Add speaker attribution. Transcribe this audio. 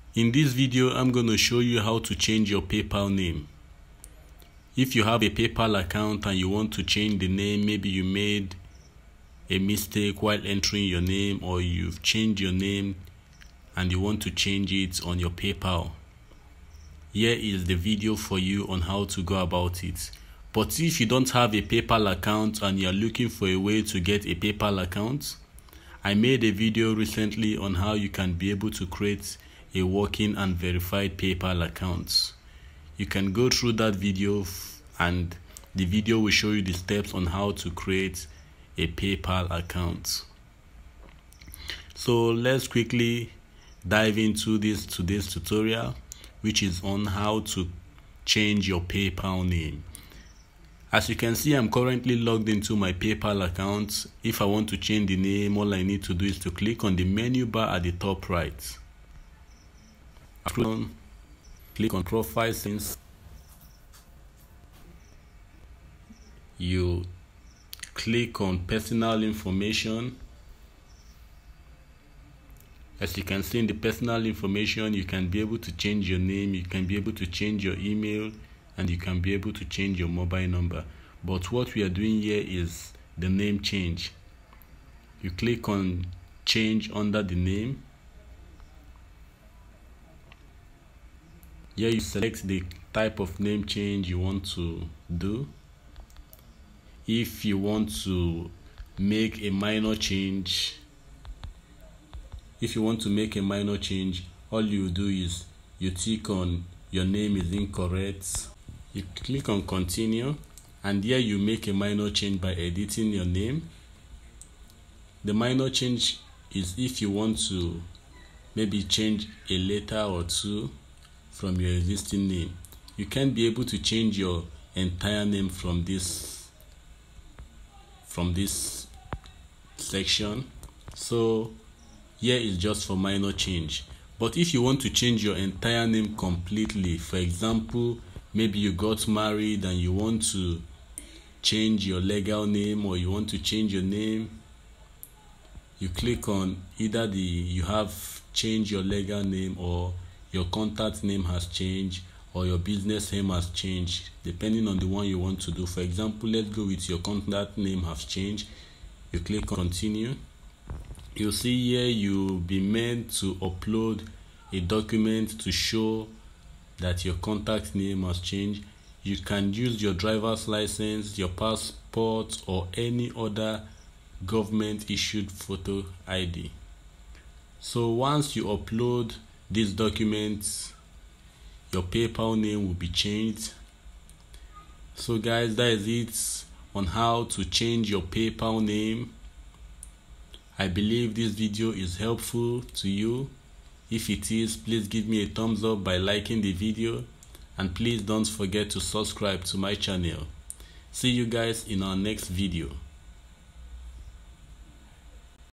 Speaker 1: In this video, I'm going to show you how to change your PayPal name. If you have a PayPal account and you want to change the name, maybe you made a mistake while entering your name, or you've changed your name and you want to change it on your PayPal. Here is the video for you on how to go about it. But if you don't have a PayPal account and you're looking for a way to get a PayPal account, I made a video recently on how you can be able to create a working and verified PayPal account. You can go through that video and the video will show you the steps on how to create a PayPal account. So let's quickly dive into today's tutorial, which is on how to change your PayPal name. As you can see, I'm currently logged into my PayPal account. If I want to change the name, all I need to do is to click on the menu bar at the top right. Click on Profile Settings. You click on Personal Information. As you can see in the personal information, you can be able to change your name, you can be able to change your email, and you can be able to change your mobile number. But what we are doing here is the name change. You click on Change under the name. Here you select the type of name change you want to do. If you want to make a minor change, all you do is you tick on your name is incorrect. You click on Continue, and here you make a minor change by editing your name. The minor change is if you want to maybe change a letter or two from your existing name. You can't be able to change your entire name from this section. So here is just for minor change. But if you want to change your entire name completely, for example, maybe you got married and you want to change your legal name, or you want to change your name, you click on either you have changed your legal name, or your contact name has changed, or your business name has changed, depending on the one you want to do. For example, let's go with your contact name has changed. You click on Continue. You'll see here you'll be meant to upload a document to show that your contact name has changed. You can use your driver's license, your passport, or any other government issued photo ID. So once you upload these documents, your PayPal name will be changed. So guys, that is it on how to change your PayPal name. I believe this video is helpful to you. If it is, please give me a thumbs up by liking the video, and please don't forget to subscribe to my channel. See you guys in our next video.